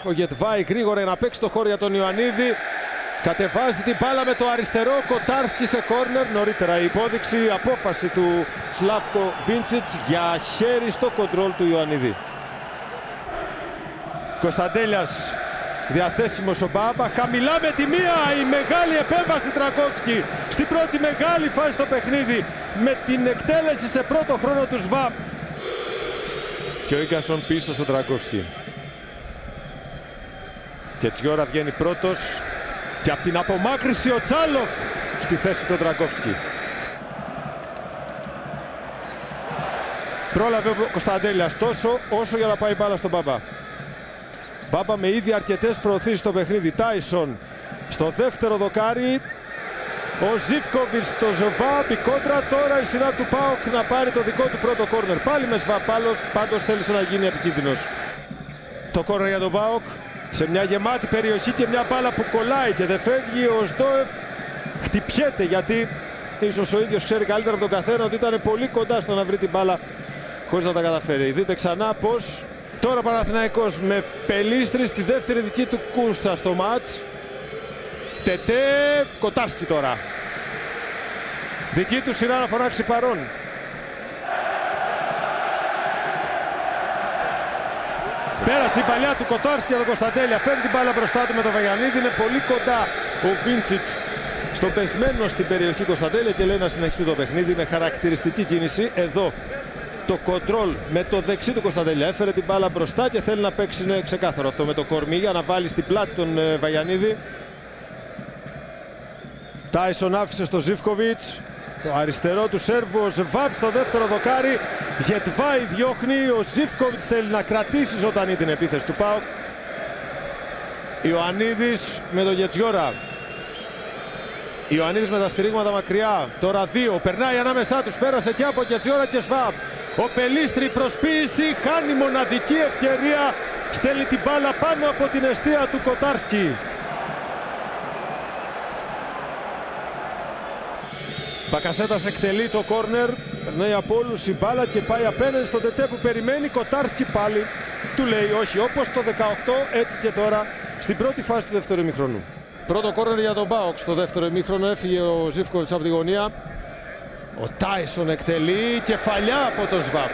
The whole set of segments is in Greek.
Ο Γετβάη γρήγορα να παίξει το χώρο για τον Ιωαννίδη. Κατεβάζει την μπάλα με το αριστερό. Κοτάρσκι σε κόρνερ. Νωρίτερα η υπόδειξη. Απόφαση του Σλάβκο Βίντσιτς για χέρι στο κοντρόλ του Ιωαννίδη. Κωνσταντέλιας. Διαθέσιμος ο Μπάμπα. Χαμηλά με τη μία. Η μεγάλη επέμβαση Τρακόφσκι. Στην πρώτη μεγάλη φάση στο παιχνίδι. Με την εκτέλεση σε πρώτο χρόνο του ΣΒΑΠ. Και ο Ίγκασον πίσω στον Τρακόφσκι. Και Τσιόρα βγαίνει πρώτος. Και από την απομάκρυση ο Τσάλοφ στη θέση του Τρακόφσκι. Πρόλαβε ο Κωνσταντέλιας τόσο όσο για να πάει μπάλα στον Μπάμπα. Μπάμπα με ήδη αρκετές προωθήσεις στο παιχνίδι. Τάισον στο δεύτερο δοκάρι. Ο Ζίβκοβιτς στο ΖΒΑΠ. Η κόντρα τώρα η σειρά του ΠΑΟΚ να πάρει το δικό του πρώτο κόρνερ. Πάλι με ΣΒΑΠ, πάντως θέλησε να γίνει επικίνδυνος. Το κόρνερ για τον ΠΑΟΚ. Σε μια γεμάτη περιοχή και μια μπάλα που κολλάει και δεν φεύγει. Ο Σντόεφ χτυπιέται γιατί ίσως ο ίδιος ξέρει καλύτερα από τον καθένα ότι ήταν πολύ κοντά στο να βρει την μπάλα χωρίς να τα καταφέρει. Δείτε ξανά πως τώρα Παναθηναϊκός με Πελίστρη στη δεύτερη δική του κούρσα στο μάτς. Τετέ, Κοτάρσκι τώρα. Δική του σειρά να φωνάξει παρόν. Πέρασε η παλιά του Κοτάρσκι για τον Κωνσταντέλια. Φέρνει την μπάλα μπροστά του με τον Βαγιανίδη. Είναι πολύ κοντά ο Βίντσιτς στον πεσμένο στην περιοχή Κωνσταντέλια και λέει να συνεχιστεί το παιχνίδι με χαρακτηριστική κίνηση. Εδώ το κοντρόλ με το δεξί του Κωνσταντέλια. Έφερε την μπάλα μπροστά και θέλει να παίξει, είναι ξεκάθαρο αυτό, με το κορμί για να βάλει στην πλάτη τον Βαγιανίδη. Τάισον άφησε στο Ζίβκοβιτς. Το αριστερό του Σέρβου, ο ΖΒΑΠ στο δεύτερο δοκάρι. Γετβάη διώχνει, ο Ζίβκοβιτς θέλει να κρατήσει ζωντανή την επίθεση του ΠΑΟΚ. Ιωαννίδης με τον Γετζιόρα. Ιωαννίδης με τα στηρίγματα μακριά. Τώρα δύο, περνάει ανάμεσά τους, πέρασε και από Γετζιόρα και ΣΒΑΠ. Ο Πελίστρη προσποίηση, χάνει μοναδική ευκαιρία. Στέλνει την μπάλα πάνω από την εστία του Κοτάρσκι. Μπακασέτας εκτελεί το κόρνερ, περνάει από όλους η μπάλα και πάει απέναντι στον Τετέ που περιμένει. Κοτάρσκι πάλι του λέει όχι, όπως το 18 έτσι και τώρα στην πρώτη φάση του δεύτερου ημιχρόνου. Πρώτο κόρνερ για τον ΠΑΟΚ στο δεύτερο ημίχρονο. Έφυγε ο Ζίβκοβιτς από τη γωνία. Ο Τάισον εκτελεί, κεφαλιά από το ΣΒΑΠ.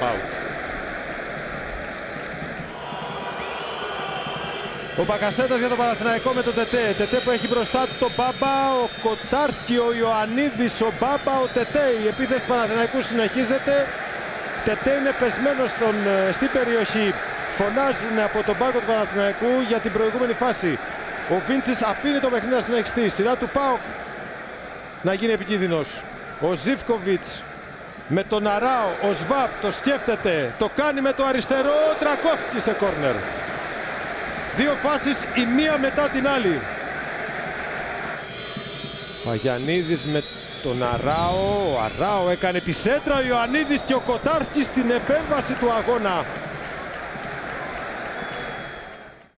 Ο Μπακασέτας για τον Παναθηναϊκό με τον Τετέ. Τετέ που έχει μπροστά του τον Μπάμπα, ο Κοτάρσκι, ο Ιωαννίδης, ο Μπάμπα, ο Τετέ. Η επίθεση του Παναθηναϊκού συνεχίζεται. Τετέ είναι πεσμένος στην περιοχή. Φωνάζουν από τον πάγκο του Παναθηναϊκού για την προηγούμενη φάση. Ο Βίντσιτς αφήνει το παιχνίδι να συνεχιστεί. Σειρά του ΠΑΟΚ να γίνει επικίνδυνος. Ο Ζίβκοβιτς με τον Αράο. Ο ΣΒΑΠ το σκέφτεται. Το κάνει με το αριστερό. Τρακόφσκι σε κόρνερ. Δύο φάσεις η μία μετά την άλλη. Βαγιανίδης με τον Αράο. Ο Αράο έκανε τη σέντρα. Ο Ιωαννίδης και ο Κοτάρσκι στην επέμβαση του αγώνα.